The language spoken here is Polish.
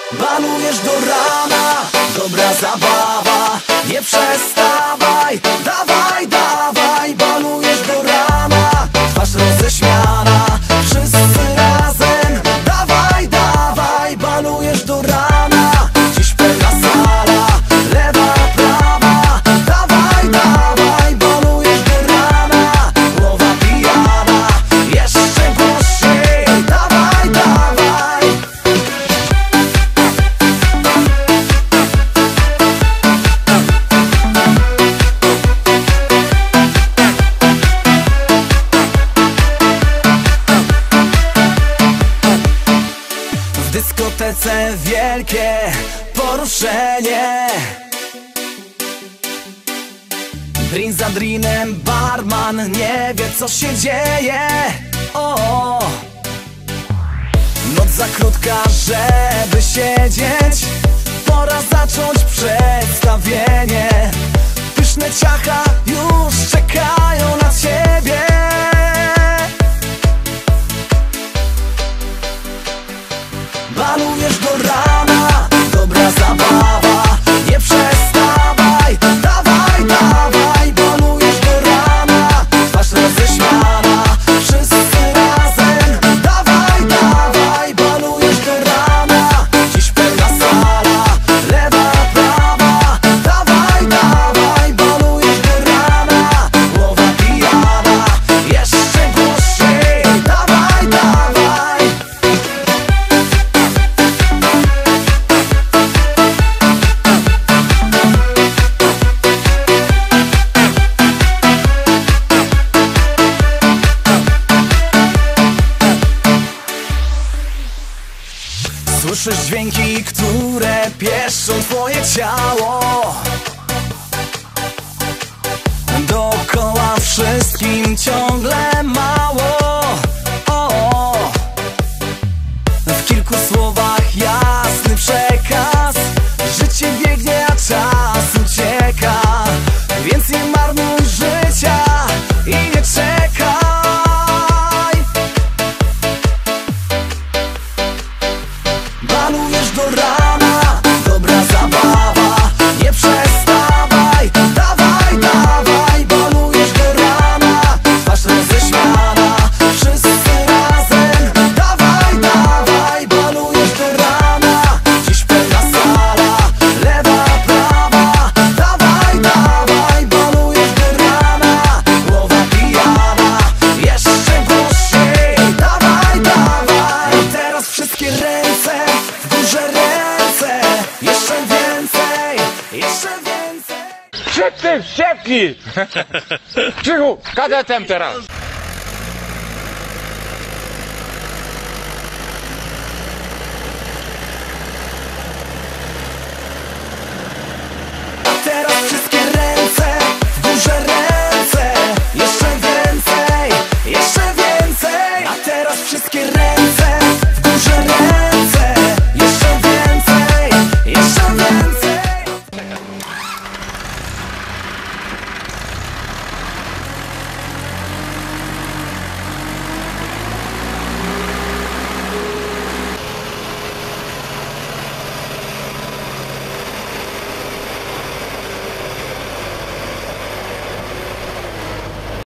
Balujesz do rana, dobra zabawa, nie przestawaj, dawaj, dawaj. Balujesz do rana, twarz roześmiana, wszyscy razem, dawaj, dawaj. Balujesz do rana, dziś pełna sala, lewa, prawa, dawaj, dawaj. Balujesz do rana, głowa pijana, jeszcze głośniej, dawaj, dawaj. W dyskotece wielkie poruszenie, drink za drinem, barman nie wie co się dzieje. O, noc za krótka, żeby siedzieć, pora zacząć przedstawienie. Pyszne ciacha już czekają na ciebie. Balujesz do rana, dobra zabawa, nie przestawaj, dawaj, dawaj. Balujesz do rana, twarz roześmiana, wszyscy razem, dawaj, dawaj. Balujesz do rana, dziś pełna sala, lewa, prawa, dawaj, dawaj. Balujesz do rana, głowa pijana, jeszcze głośniej, dawaj, dawaj. Słyszysz dźwięki, które pieszczą twoje ciało. Dookoła wszystkim ciągle mało. O, w kilku słowach jasny przekaz. Życie biegnie, a czas ucieka, więc nie marnuj życia i nie czekaj. Balujesz do rana, dobra zabawa, nie przestawaj, dawaj, dawaj. Balujesz do rana, twarz roześmiana, wszyscy razem, dawaj, dawaj. Balujesz do rana, dziś pełna sala, lewa, prawa, dawaj, dawaj. Balujesz do rana, głowa pijana, jeszcze głośniej, dawaj, dawaj. I teraz wszystkie ręce w górze, ręce, jeszcze więcej, jeszcze więcej. Wszyscy wściekli! Krzychu, KDTM teraz!